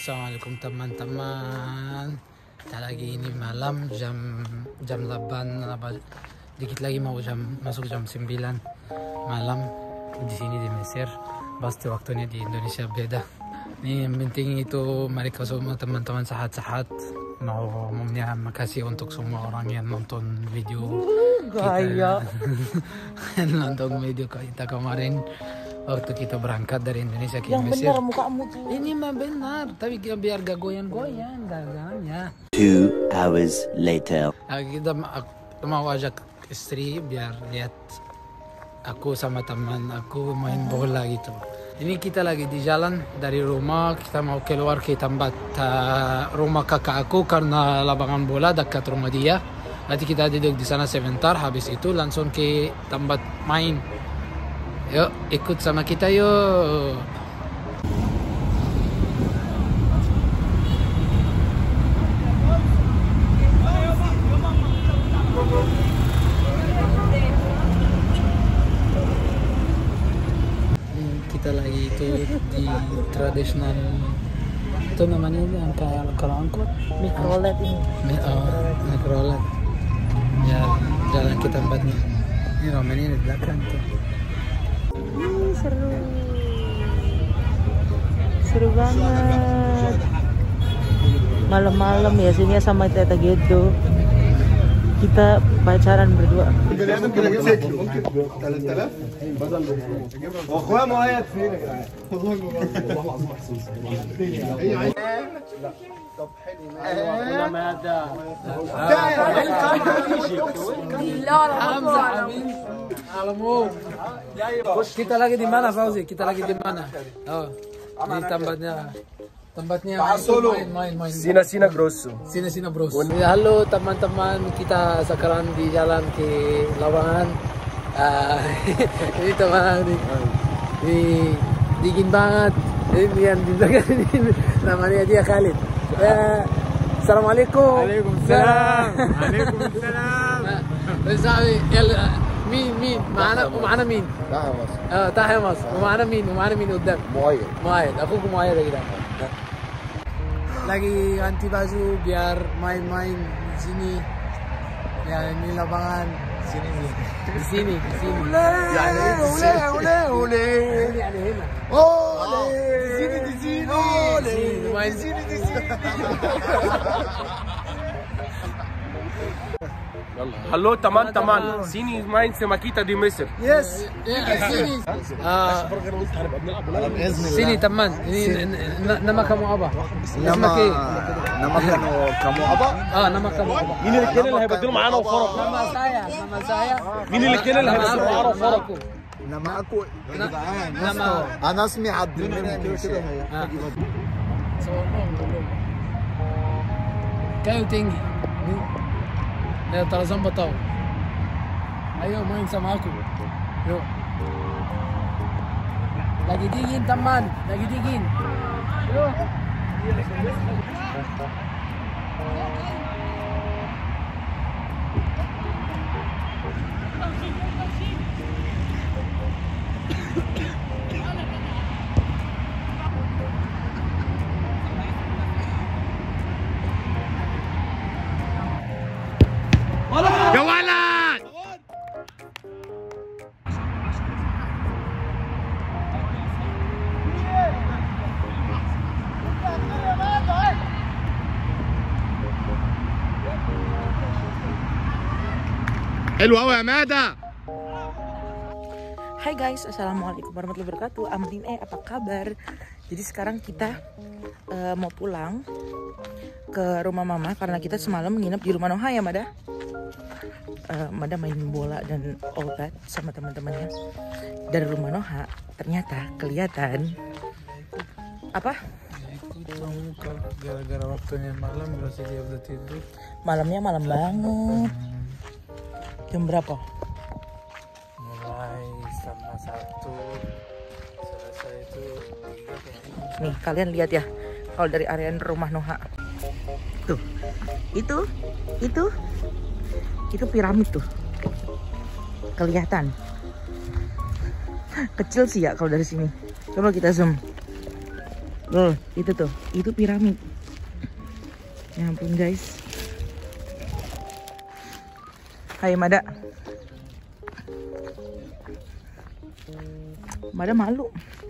Assalamualaikum teman-teman. Kita lagi ini malam jam 8, dikit lagi mau masuk jam 9 malam di sini di Mesir. Pasti waktunya di Indonesia beda. Ini yang penting itu mereka semua teman-teman sehat-sehat. Mau makasih untuk semua orang yang nonton video kita. Nonton video kita kemarin waktu kita berangkat dari Indonesia ke Mesir. Yang benar mukamu tuh. Ini mah benar, tapi biar gak goyang-goyang dagangannya. 2 hours later. Kita mau ajak istri biar lihat aku sama teman aku main bola gitu. Ini kita lagi di jalan dari rumah, kita mau keluar ke tempat rumah kakak aku karena lapangan bola dekat rumah dia. Nanti kita duduk di sana sebentar, habis itu langsung ke tempat main. Yuk, ikut sama kita yuk. Kita lagi itu di tradisional itu namanya kalau angkot Mikrolet ini. Mikrolet. Ya, jalan ke tempatnya. Ini Romania di belakang tuh. Seru. Seru banget. Malam-malam ya sini sama Teta Gedo. Kita pacaran berdua. Kita lagi di mana, Fauzi? Kita lagi di mana? Oh, di tempatnya main. Sina Grosso. Sina Bros. Halo teman-teman, kita sekarang di jalan ke lapangan. Ini teman ini dingin banget. Ini yang di belakang ini namanya dia Khalid. Ya, assalamualaikum. Waalaikumsalam. Waalaikumsalam. مين معانا مين؟ تحيا مصر. ومعانا مين قدام؟ مؤيد اخوك مؤيد يا جدعان. Lagi ganti baju biar main-main di sini. Ya ini lapangan di sini. Oleh. Oh, di sini. Main di sini. Halo teman-teman, sini main sama kita di Mesir. Yes, sini. Sini teman. Ini nama kamu apa? nama kamu apa? Nama kamu apa? مين الاثنين اللي هيبدلوا معانا وفرق؟ Nama saya. مين الاثنين اللي هيبدلوا معانا وفرق؟ nama aku Nama انا اسمي عبد المنعم كده kayu tinggi. Ya tarzan bataw. Ayo main sama aku. Yuk. Lagi dingin teman, lagi dingin. Yuk. يا ولد! حلو قوي يا مادة. Hai guys, assalamualaikum warahmatullahi wabarakatuh. Amrin, apa kabar? Jadi sekarang kita mau pulang ke rumah mama karena kita semalam nginep di rumah Noha ya, Mada. Mada main bola dan all that sama teman-temannya. Dari rumah Noha ternyata kelihatan apa? Gara-gara waktunya malam berarti dia udah tidur. Malamnya malam banget. Jam berapa? Mulai sama 1 selesai itu 3 kayaknya. Nih kalian lihat ya, kalau dari area rumah Noha tuh, itu piramid tuh kelihatan kecil sih ya kalau dari sini. Coba kita zoom. Itu tuh, itu piramid. Ya ampun guys. Hai Mada. Mada malu.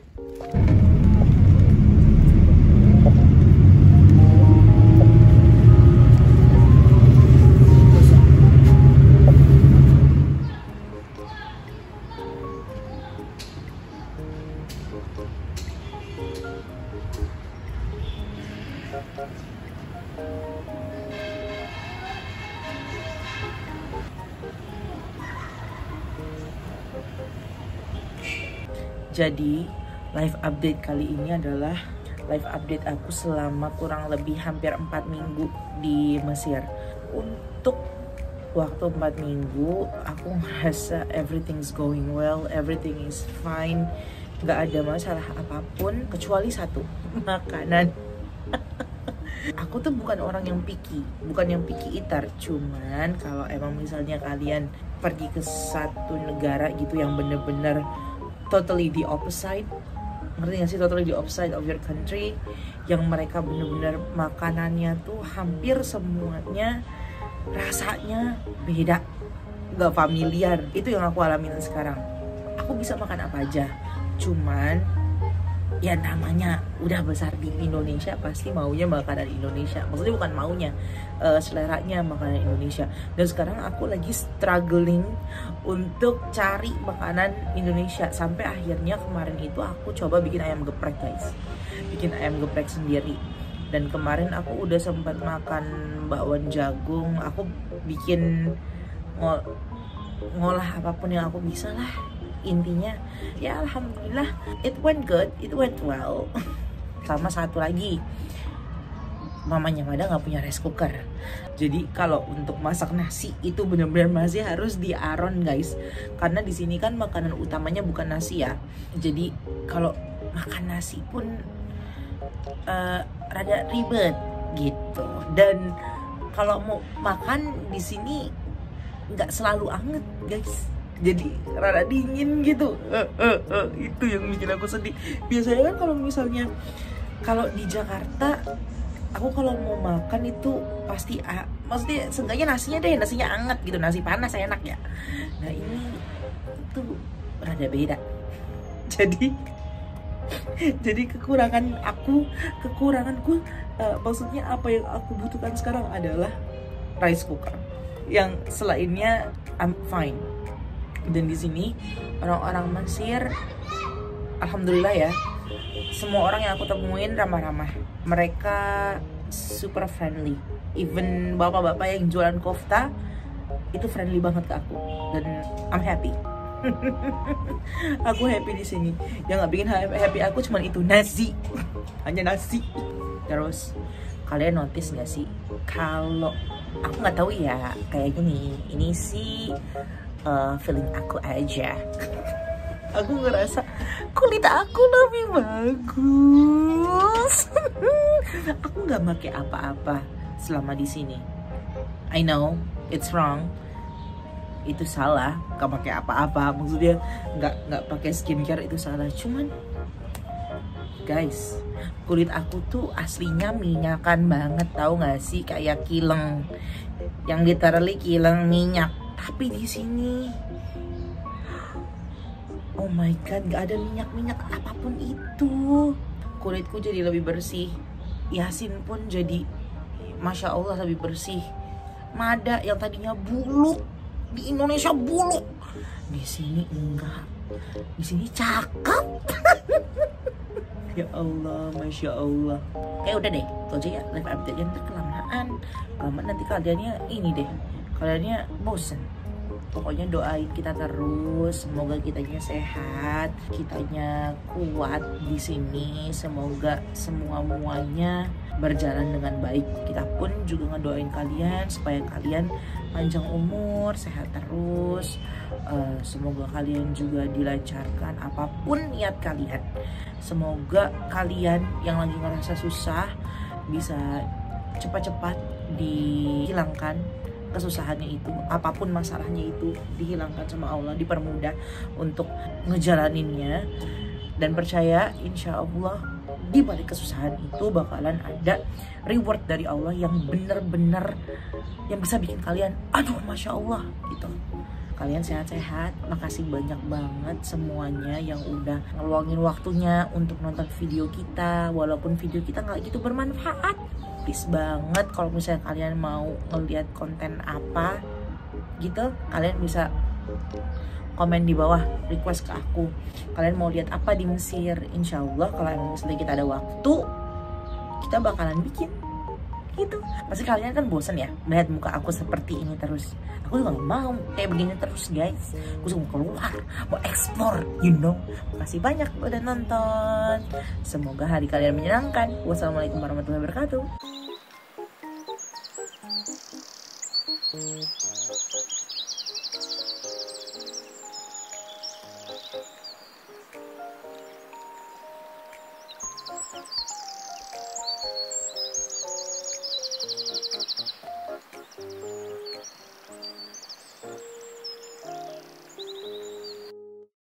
Jadi live update kali ini adalah live update aku selama kurang lebih hampir 4 minggu di Mesir. Untuk waktu 4 minggu aku ngerasa everything's going well, everything is fine, nggak ada masalah apapun kecuali satu, makanan. Aku tuh bukan orang yang picky, bukan yang picky eater. Cuman kalau emang misalnya kalian pergi ke satu negara gitu yang bener-bener totally the opposite, ngerti gak sih, totally the opposite of your country, yang mereka bener-bener makanannya tuh hampir semuanya rasanya beda, gak familiar. Itu yang aku alamin sekarang. Aku bisa makan apa aja, cuman ya namanya udah besar di Indonesia pasti maunya makanan Indonesia. Maksudnya bukan maunya, seleranya makanan Indonesia. Dan sekarang aku lagi struggling untuk cari makanan Indonesia. Sampai akhirnya kemarin itu aku coba bikin ayam geprek guys. Bikin ayam geprek sendiri. Dan kemarin aku udah sempat makan bakwan jagung. Aku bikin ngolah apapun yang aku bisa lah. Intinya ya alhamdulillah it went good, it went well. Sama satu lagi, mamanya Mada nggak punya rice cooker. Jadi kalau untuk masak nasi itu benar-benar masih harus di aron guys, karena di sini kan makanan utamanya bukan nasi ya. Jadi kalau makan nasi pun rada ribet gitu. Dan kalau mau makan di sini nggak selalu anget guys, jadi rada dingin gitu. Itu yang bikin aku sedih. Biasanya kan kalau misalnya kalau di Jakarta aku kalau mau makan itu pasti maksudnya seenggaknya nasinya deh, nasinya anget gitu, nasi panas enak ya. Nah ini tuh rada beda. Jadi kekuranganku maksudnya apa yang aku butuhkan sekarang adalah rice cooker. Yang selainnya I'm fine. Dan di sini orang-orang Mesir, alhamdulillah ya, semua orang yang aku temuin ramah-ramah. Mereka super friendly. Even bapak-bapak yang jualan kofta itu friendly banget ke aku. Dan I'm happy. Aku happy di sini. Yang nggak bikin happy aku cuman itu, nasi. Hanya nasi. Terus kalian notice nggak sih kalau aku nggak tahu ya kayak gini, ini sih feeling aku aja. Aku ngerasa kulit aku lebih bagus. Aku nggak pakai apa-apa selama di sini. I know it's wrong, itu salah. Gak pakai apa-apa, maksudnya nggak pakai skincare itu salah. Cuman guys, kulit aku tuh aslinya minyakan banget, tahu nggak sih, kayak kileng, yang literally kileng minyak. Tapi di sini, oh my god, gak ada minyak-minyak apapun itu. Kulitku jadi lebih bersih. Yasin pun jadi, masya Allah, lebih bersih. Mada yang tadinya buluk, di Indonesia buluk, di sini enggak. Di sini cakep. Ya Allah, masya Allah. Udah deh, itu aja ya live update yang kelamaan. Nanti kaliannya ini deh, kaliannya bosen. Pokoknya doain kita terus, semoga kitanya sehat, kitanya kuat di sini, semoga semuanya berjalan dengan baik. Kita pun juga ngedoain kalian supaya kalian panjang umur, sehat terus. Semoga kalian juga dilancarkan apapun niat kalian. Semoga kalian yang lagi ngerasa susah bisa cepat-cepat dihilangkan kesusahannya itu, apapun masalahnya itu dihilangkan sama Allah, dipermudah untuk ngejalaninnya. Dan percaya insya Allah di balik kesusahan itu bakalan ada reward dari Allah yang bener-bener yang bisa bikin kalian aduh Masya Allah gitu. Kalian sehat-sehat, makasih banyak banget semuanya yang udah ngeluangin waktunya untuk nonton video kita. Walaupun video kita nggak gitu bermanfaat, please banget kalau misalnya kalian mau ngeliat konten apa gitu, kalian bisa komen di bawah, request ke aku. Kalian mau lihat apa di Mesir? Insya Allah kalau misalnya kita ada waktu, kita bakalan bikin gitu. Pasti kalian kan bosan ya melihat muka aku seperti ini terus. Aku juga gak mau kayak begini terus guys. Aku juga mau keluar, mau explore, you know. Makasih banyak udah nonton. Semoga hari kalian menyenangkan. Wassalamualaikum warahmatullahi wabarakatuh.